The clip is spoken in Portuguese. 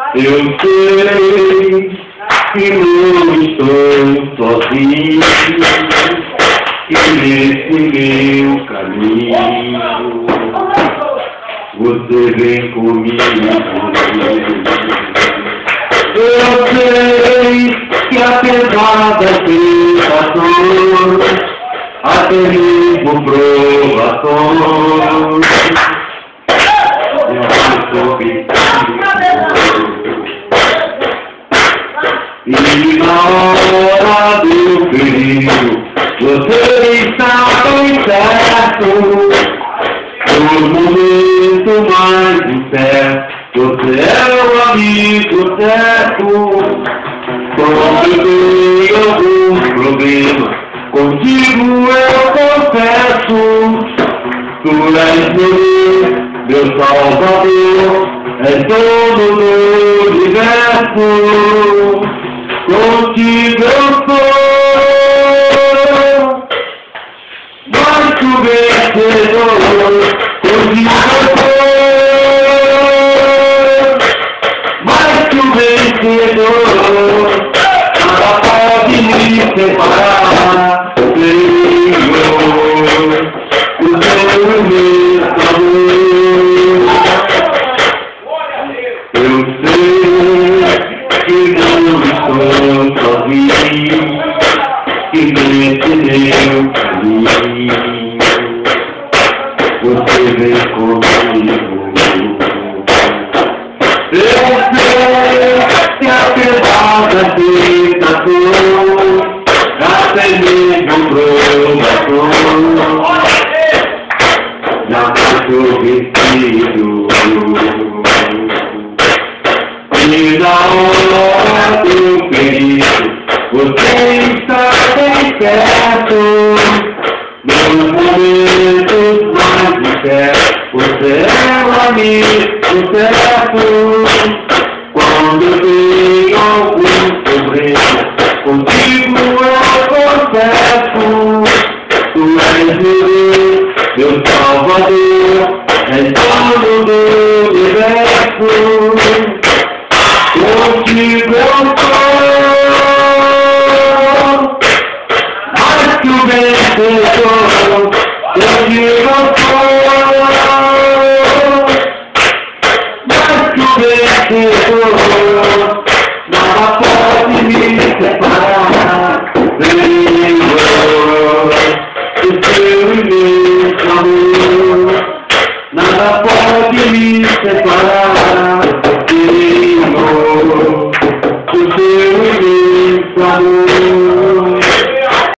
Eu sei que não estou sozinho, que nesse meu caminho você vem comigo. Eu sei que apesar das tentações, até mesmo provações, e na hora do perigo você está bem certo. No momento mais incerto você é o amigo certo. Quando eu tenho algum problema contigo eu confesso. Tu és meu Salvador, és dono do universo. Contigo eu sou mais que o vencedor. Contigo eu sou mais que o vencedor. Nada pode me separar, Senhor. O Senhor é meu amor. Eu sei que não estou sozinho, que nesse meu caminho você vem comigo. Eu sei que apesar da tentação, até mesmo provação, já estou vencido. E na hora do perigo você está bem perto. Nos momentos mais incertos você é o amigo certo. Quando eu tenho algum problema contigo eu confesso. Tu és meu Salvador, és dono do universo. Contigo eu sou mais que o vencedor. Contigo eu sou mais que o vencedor. Nada pode me separar, Senhor. O teu e meu amor. Nada pode me separar, Senhor. O teu e meu amor.